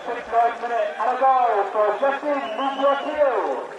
6 minute and a goal for Justin Muguatiu.